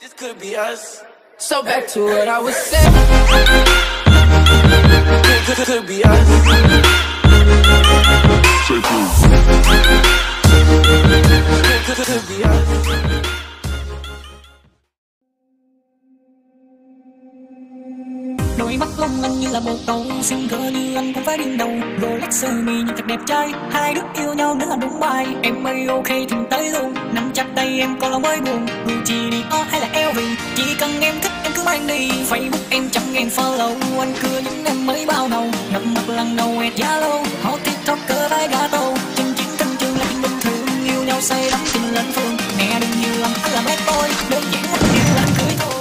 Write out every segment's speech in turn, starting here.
This could be us. So back to what I was saying. Could be us. Could be us. Đôi mắt long lanh như là bồ câu, xinh gơ như anh cũng phải điên đầu. Rolex sơ mi nhìn thật đẹp trai, hai đứa yêu nhau nữa là đúng bài. Em ơi ok thì mình tới luôn, nắm chặt tay em còn lòng mới buồn. Gucci Dior hay là LV, chỉ cần em thích em cứ mang đi. Facebook em 100.000 follow, anh cưa những em mới bao đầu. Gặp mặt lần đầu ẹt Zalo, hot tiktoker vai gato. Chân chính tình trường là chuyện bình thường, yêu nhau say đắm tình lên phường. Nè đừng nhiều lắm anh là bad boy, đơn giản anh yêu là anh cưới thôi.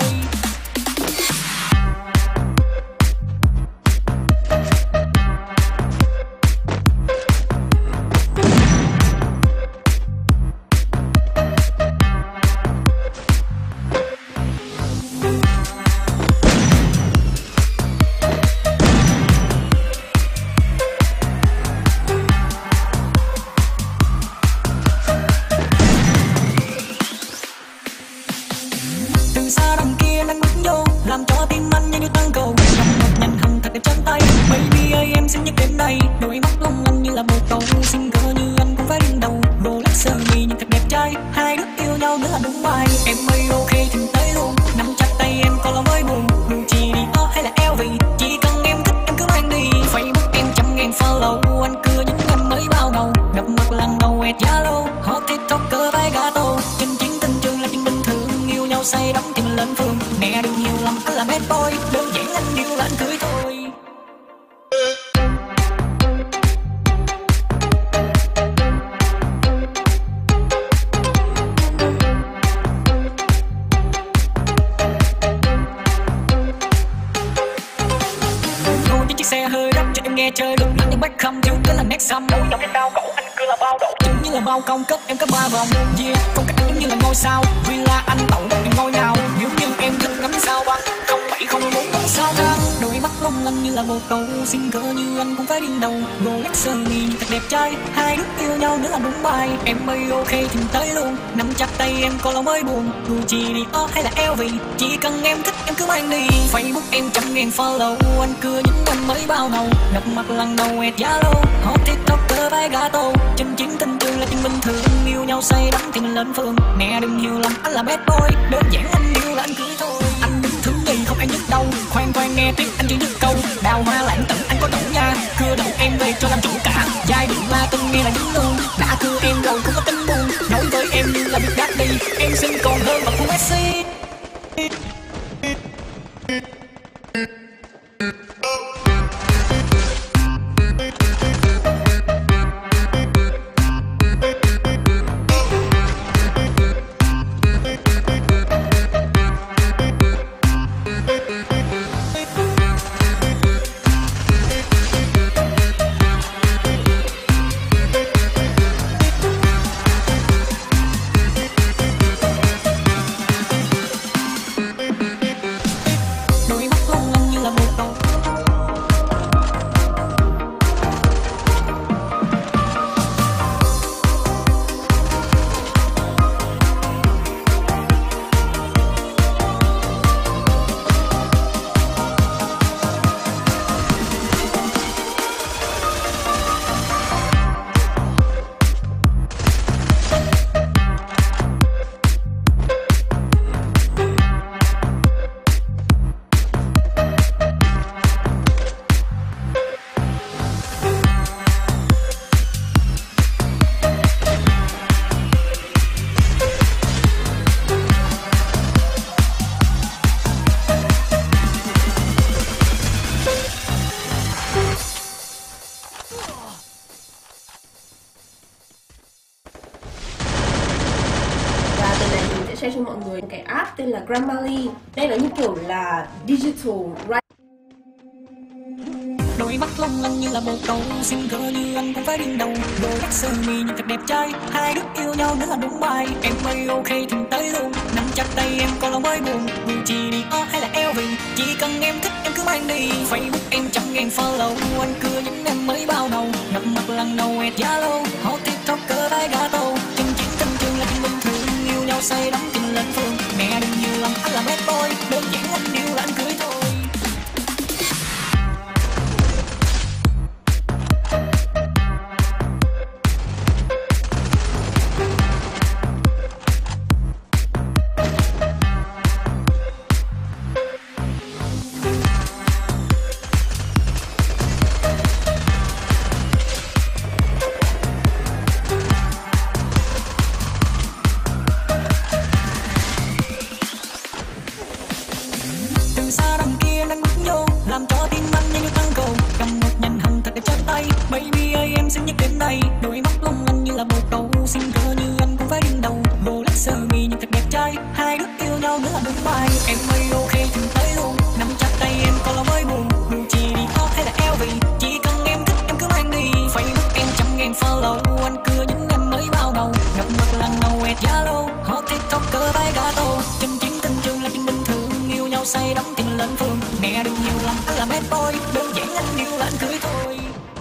Xa đằng kia đang bước vô, làm cho tim anh như tăng cầu. Cầm một nhanh hầm thật đẹp chân tay, baby ơi em xinh nhất đến đây. Đôi mắt long lanh như là bồ câu, xinh gơ như anh cũng phải điên đầu. Rolex sơ mi nhìn thật đẹp trai, hai đứa yêu nhau nữa là đúng bài. Em ơi ok thì mình tới luôn, nắm chặt tay em còn lòng mới buồn. Gucci Dior hay là LV, chỉ cần em thích em cứ mang đi. Facebook em 100.000 follow, anh cưa những em mới bao đầu. Gặp mặt lần đầu ẹt Zalo, hot tiktoker vai gato. Chân chính tình trường là chuyện bình thường, yêu nhau say đắm thì mình lên phường. Nè đừng nhiều lắm anh là bad boy, đơn giản anh yêu là anh cưới thôi. Ngồi trên chiếc xe hơi đắt cho em nghe chơi được lắm những bách khăm yêu tới là nét xăm. Mỗi dòng trên đau cổ anh cứ là bao đậu, giống như là bao công cất em có 3 vòng. Yeah, phong cách anh giống như là ngôi sao, villa anh tậu em ngôi nào. Nếu như em thích ngắm sao băng 0704 sao thăng. Đôi mắt long lanh như là bồ câu, xinh gơ như anh cũng phải điên đầu. Rolex sơ mi nhìn thật đẹp trai, hai đứa yêu nhau nữa là đúng bài. Em ơi ok thì mình tới luôn, nắm chặt tay em còn lòng mới buồn. Gucci Dior hay là LV, chỉ cần em thích em cứ mang đi. Facebook em 100.000 follow, anh cưa những em mới bao đầu. Gặp mặt lần đầu ẹt Zalo, hot tiktoker vai gato. Chân chính tình trường là chuyện bình thường, yêu nhau say đắm thì mình lên phường. Nè đừng hiểu lầm anh là bad boy, đơn giản anh yêu là anh cưới thôi. Anh những thứ gì không ai nhức đâu, khoan khoan nghe tiếp anh chỉ nhức câu. Đào hoa lãng tử anh có đủ nha, cưa đậu em về cho làm chủ cả. Giai điệu la từng nghe là dính luôn, đã cưa em rồi cũng có tính buồn. Nói với em như là Big Daddy, em xinh còn hơn bậc của Messi. share cho mọi người cái app tên là Grammarly. Đây là như kiểu là digital writing. Đôi mắt long lanh như là bồ câu, xinh gơ như anh cũng phải điên đầu. Rolex sơ mi nhìn thật đẹp trai, hai đứa yêu nhau nữa là đúng bài. Em ơi ok thì mình tới luôn, nắm chặt tay em còn lòng mới buồn. Gucci Dior hay là LV, chỉ cần em thích em cứ mang đi. Facebook em 100.000 follow, anh cưa những em mới bao đầu. Gặp mặt lần đầu ẹt Zalo, hot tiktoker vai gato. Chân chính tình trường là chuyện bình thường, yêu nhau say đắm tình lên phường. Mẹ đừng nhiều lòng hai đứa yêu nhau nữa là đúng bài. Em ơi ok thì tới luôn, nắm chặt tay em còn là mới buồn. Dù chỉ đi hot hay là LV, chỉ cần em thích em cứ mang đi. Facebook em 100.000 follow, anh cưa những em mới bao đầu. Gặp mặt lần đầu quẹt Zalo, hot tiktoker vai gato. Chân chính tình trường là chuyện bình thường, yêu nhau say đắm tình lên phường. Mẹ đừng nhiều lắm, anh là bad boy, đơn giản anh yêu là anh cưới thôi.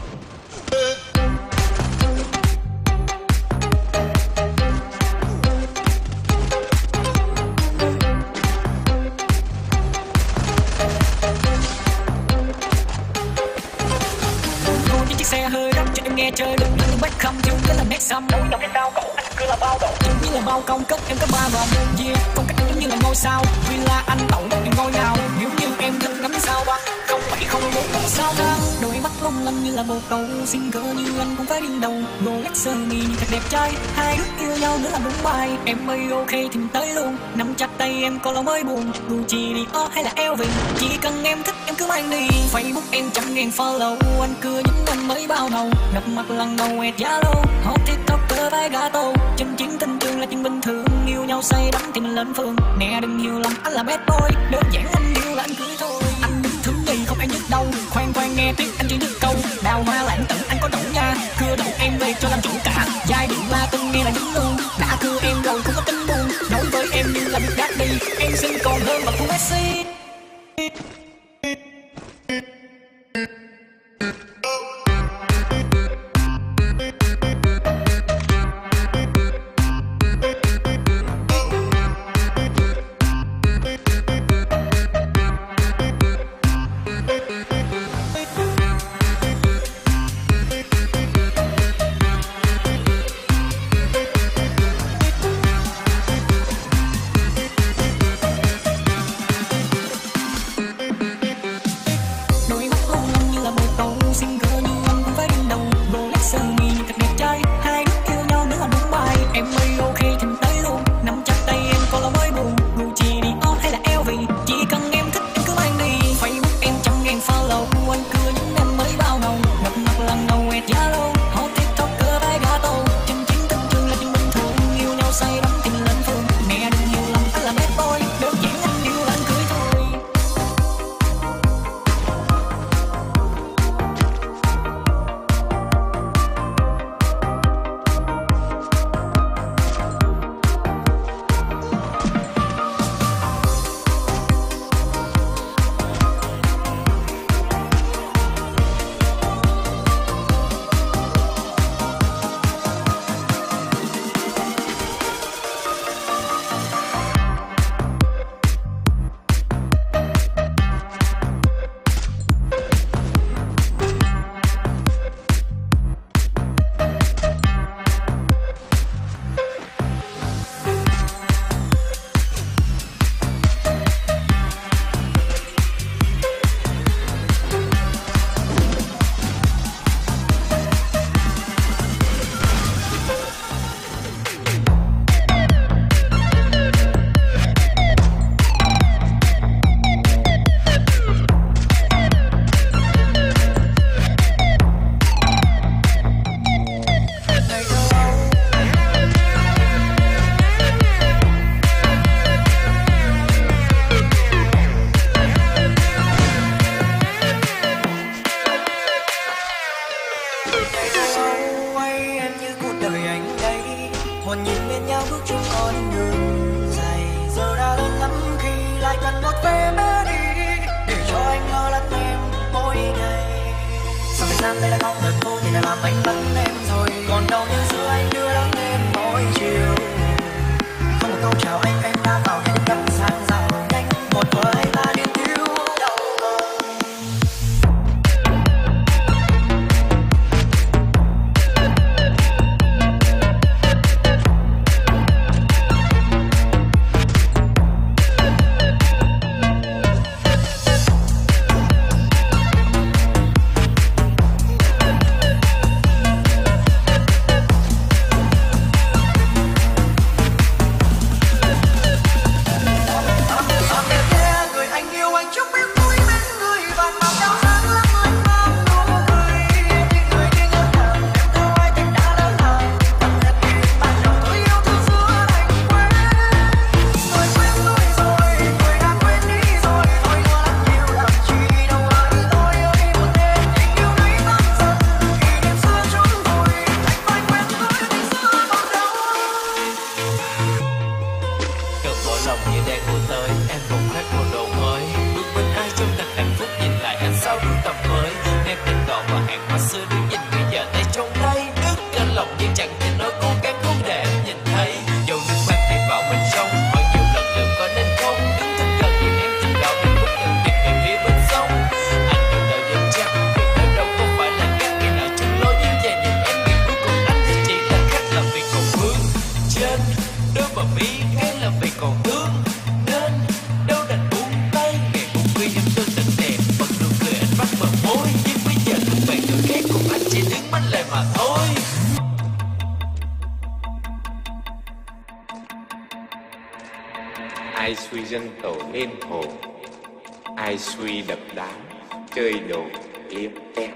Chiếc xe hơi rap cho em nghe chơi đừng những back không chung cái là nét xăm mỗi dòng trên đau cổ anh cứ là bao độ giống như là bao công cất em có 3 vòng yeah phong cách giống như là ngôi sao villa anh tậu em ngôi nào nếu như em thích ngắm sao băng 0704 sao thang đôi mắt long lanh như là bồ câu xinh cỡ như anh cũng phải điên đầu Rolex sơ mi nhìn thật đẹp trai hai đứa yêu nhau nữa là đúng bài em ơi ok thì tới luôn nắm chặt tay em còn là mới buồn Gucci Dior hay là LV chỉ cần em thích em cứ mang đi Facebook em 100.000 follow anh cưa những anh mới bao đầu gặp mặt lần đầu quẹt Zalo hot tiktoker vai gato chân chính tình trường là chuyện bình thường yêu nhau say đắm thì mình lên phường nè đừng hiểu lầm anh là bad boy đơn giản anh yêu là anh cưới thôi anh những thứ gì không ai nhức đâu khoan khoan nghe tiếp anh chỉ nhức câu đào hoa lãng tử anh có đủ nha cưa đủ em về cho làm chủ cả giai điệu la tinh nghe là dính luôn đã cưa em rồi không có tính buồn đối với em như là Big Daddy em xinh còn hơn mà không Messi. ai suy dân tẩu lên hồ, ai suy đập đá chơi đồ liếm tem.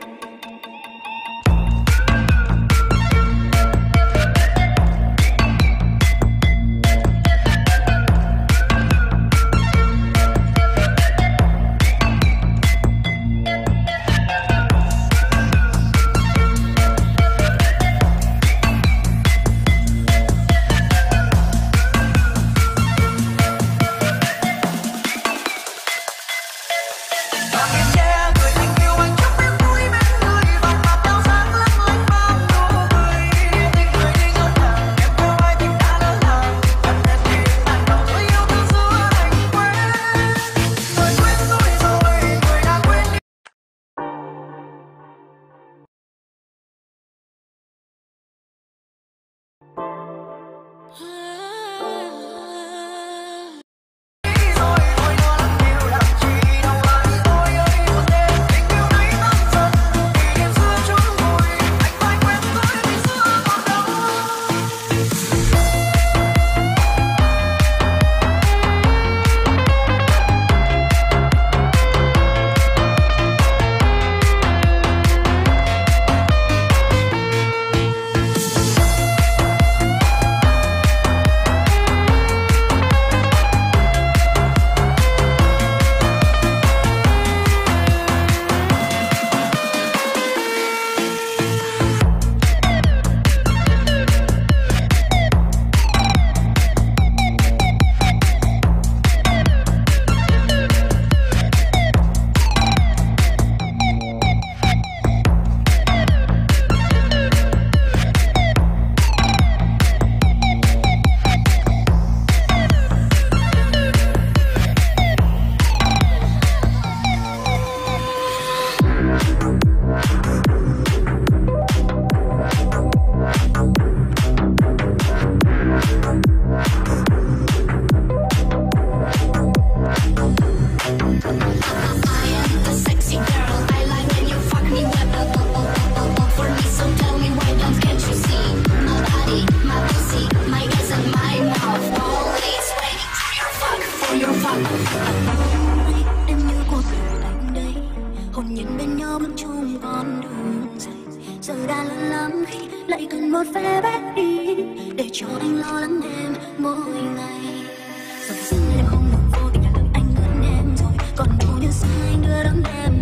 Em như cuộc đời anh đây, hồn nhiên bên nhau bước chung con đường dài. Giờ đã lớn lắm khi lại cần một vé bé đi, để cho anh lo lắng em mỗi ngày. Giờ xin em không được vô tình là lời anh lẫn em rồi, còn đâu như sai anh đưa đón em